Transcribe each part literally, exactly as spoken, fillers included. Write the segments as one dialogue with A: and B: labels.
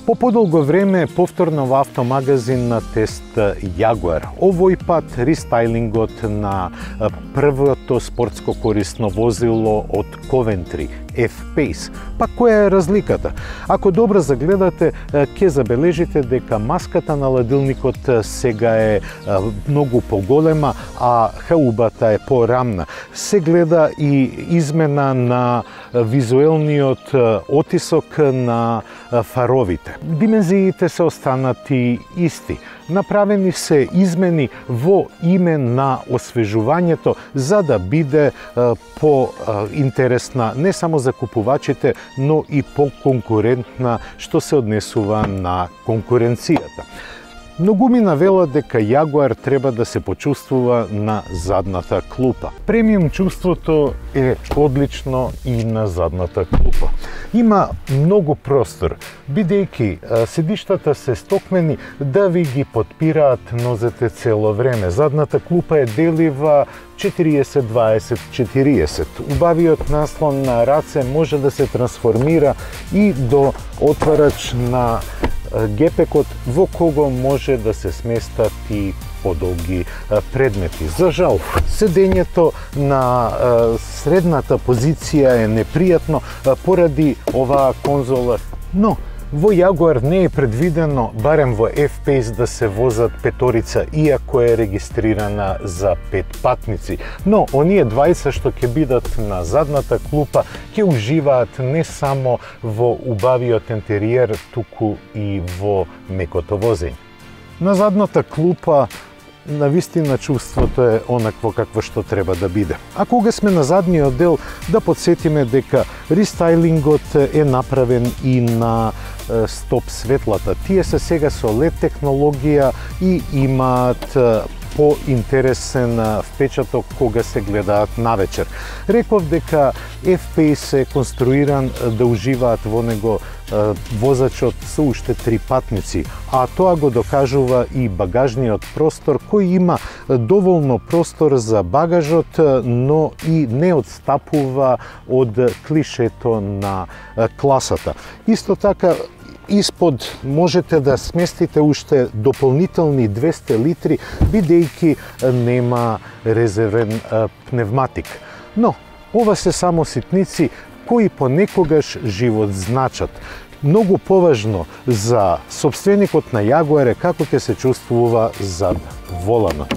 A: По подолго време повторно во автомагазин на тест Jaguar. Овој пат рестайлингот на првото спортско корисно возило од Coventry, F-Pace. Па која е разликата? Ако добро загледате, ќе забележите дека маската на ладилникот сега е многу поголема, а хаубата е порамна. Се гледа и измена на визуелниот отисок на фаровите. Димензиите се останати исти. Направени се измени во име на освежувањето за да биде по-интересна не само за купувачите, но и по-конкурентна што се однесува на конкуренцијата. Многумина велат дека Jaguar треба да се почувствува на задната клупа. Премиум чувството е одлично и на задната клупа. Има многу простор, бидејќи седиштата се стокмени да ви ги подпираат нозете цело време. Задната клупа е делива четириесет дваесет четириесет. Убавиот наслон на раце може да се трансформира и до отварач на гепекот во кого може да се сместат и подолги предмети. За жал, седењето на средната позиција е непријатно поради оваа конзола, но во Jaguar не е предвидено, барем во F-Pace, да се возат петорица, иако е регистрирана за пет патници. Но оние дваесет што ќе бидат на задната клупа ќе уживаат не само во убавиот интериер, туку и во мекото возење. На задната клупа навистина чувството е онакво какво што треба да биде. А кога сме на задниот дел, да подсетиме дека рестайлингот е направен и на стоп светлата. Тие се сега со лед технологија и имаат по-интересен впечаток кога се гледаат навечер. Реков дека F-Pace е конструиран да уживаат во него возачот со уште три патници, а тоа го докажува и багажниот простор, кој има доволно простор за багажот, но и не отстапува од клишето на класата. Исто така, испод можете да сместите уште дополнителни двесте литри, бидејќи нема резервен пневматик. Но, ова се само ситници кои понекогаш живот значат. Многу поважно за собственикот на Jaguar е како ќе се чувствува зад воланот.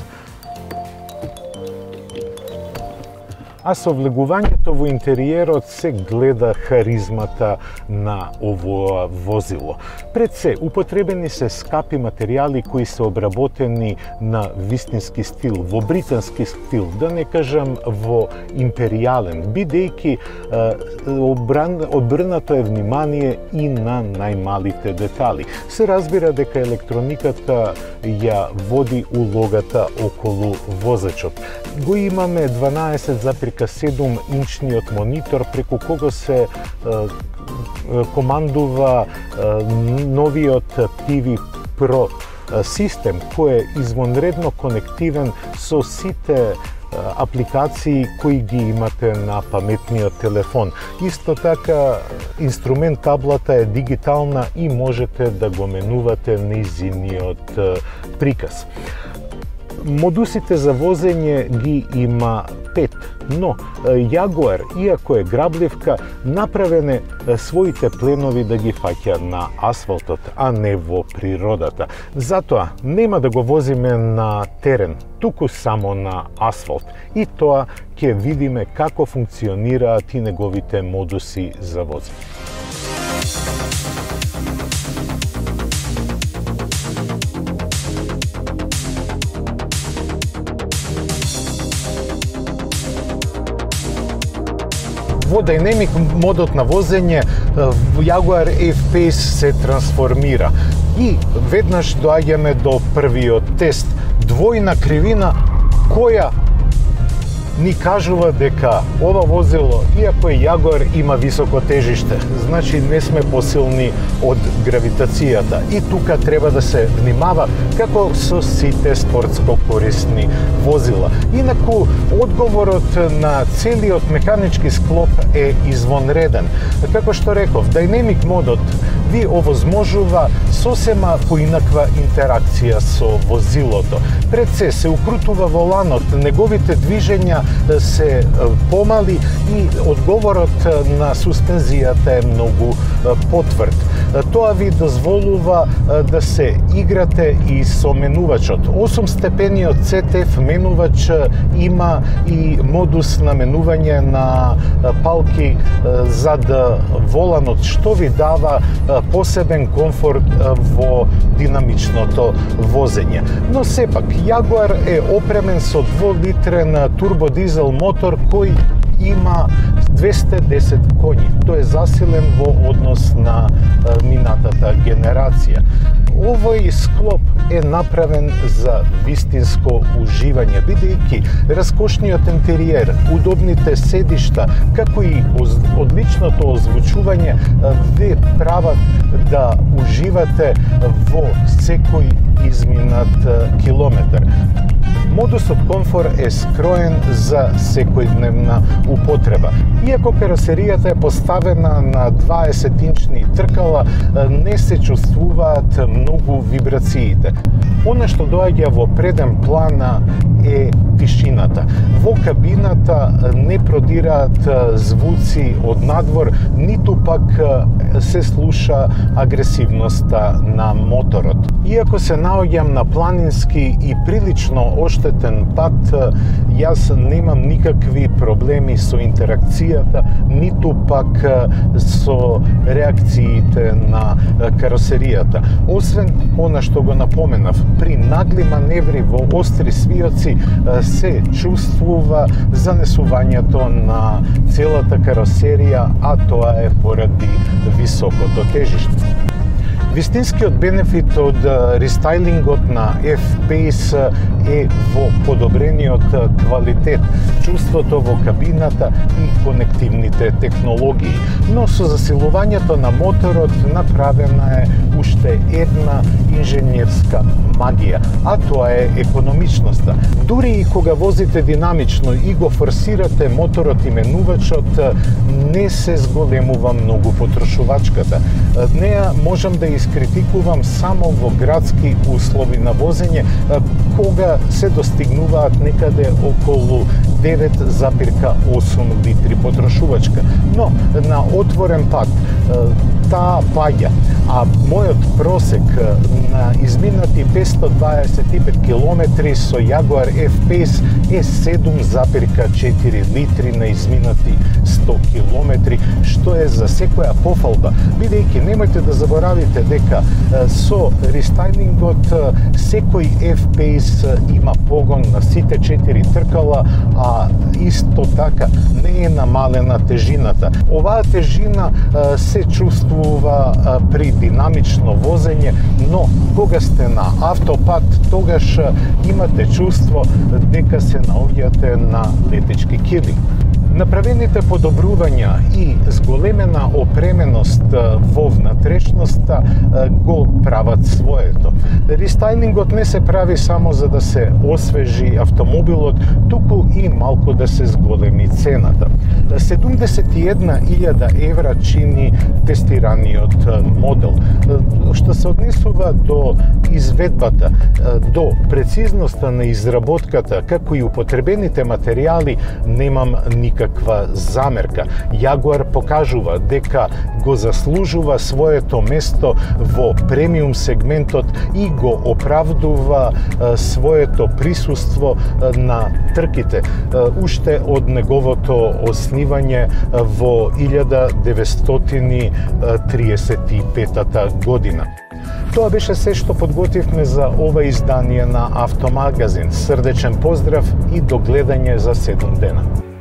A: А со влегувањето во интериерот се гледа харизмата на овоа возило. Пред се, употребени се скапи материјали кои се обработени на вистински стил, во британски стил, да не кажам во империјален, бидејќи обрнато е внимание и на најмалите детали. Се разбира дека електрониката ја води улогата околу возачот. Го имаме дванаесет запир седум инчниот монитор преку кого се е, командува е, новиот Т В Pro систем, кој е извонредно конективен со сите апликации кои ги имате на паметниот телефон. Исто така, инструмент таблата е дигитална и можете да го менувате нејзиниот приказ. Модусите за возење ги има пет, но Jaguar, иако е грабливка, направене своите пленови да ги фаќа на асфалтот, а не во природата. Затоа нема да го возиме на терен, туку само на асфалт. И тоа ќе видиме како функционираат и неговите модуси за возење. Во Dynamic модот на возење, Jaguar F-Pace се трансформира. И веднаш доаѓаме до првиот тест. Двојна кривина која ни кажува дека ова возило, иако е Јагуар, има високо тежиште, значи не сме посилни од гравитацијата. И тука треба да се внимава, како со сите спортско корисни возила. Инаку, одговорот на целиот механички склоп е извонреден. Како што реков, Dynamic модот ви овозможува сосема поинаква интеракција со возилото. Пред се се укрутува воланот, неговите движења се помали и одговорот на суспензијата е многу потврд. Тоа ви дозволува да се играте и со менувачот. осумстепениот Си Ти Еф менувач има и модус на менување на палки зад воланот, што ви дава посебен комфорт во динамичното возење. Но сепак, Јагуар е опремен со дволитрен турбодизел мотор кој има двесте и десет коњи. Тој е засилен во однос на минатата генерација. Овој склоп е направен за вистинско уживање, бидејќи раскошниот интериер, удобните седишта, како и одличното озвучување ве прават да уживате во секој изминат километар. Модусот комфор е скроен за секојдневна употреба. Иако каросеријата е поставена на дваесет-инчни тркала, не се чувствуваат многу вибрациите. Она што доаѓа во преден план е тишината. Во кабината не продираат звуци од надвор, ниту пак се слуша агресивноста на моторот. Иако се наоѓам на планински и прилично оштетен пат, јас немам никакви проблеми со интеракцијата, ниту пак со реакциите на каросеријата. Освен она што го напоменав, при нагли маневри во остри свиоци се чувствува занесувањето на целата каросерија, а тоа е поради високото тежиште. Вистинскиот бенефит од рестайлингот на F-Pace е во подобрениот квалитет, чувството во кабината и конективните технологии. Но со засилувањето на моторот направена е уште една инженерска магија, а тоа е економичноста. Дури и кога возите динамично и го форсирате моторот и менувачот, не се зголемува многу потрошувачката. Неа можам да искритикувам само во градски услови на возење, кога се достигнуваат некаде околу девет зарез осум литри потрошувачка. Но на отворен пат таа паѓа, а мојот просек на изминати петстотини дваесет и пет километри со Jaguar F-Pace е седум зарез четири литри на изминати сто километри, што е за секоја пофалба, бидејќи немојте да заборавите дека со рестайлингот секој F-Pace има погон на сите четири тркала, а исто така не е намалена тежината. Оваа тежина се чувствува при динамично возење, но кога сте на автопат, тогаш имате чувство дека се наоѓате на летечки килим. Направените подобрувања и зголемена опременост во внатрешноста го прават своето. Рестайлингот не се прави само за да се освежи автомобилот, туку и малку да се зголеми цената. седумдесет и една илјада евра чини тестираниот модел. Што се однесува до изведбата, до прецизноста на изработката, како и употребените материјали, немам никаква замерка. Jaguar покажува дека го заслужува своето место во премиум сегментот и го оправдува своето присуство на трките уште од неговото основање во илјада деветстотини триесет и петата година. Тоа беше се што подготвивме за ова издание на Автомагазин. Срдечен поздрав и до гледање за седум дена.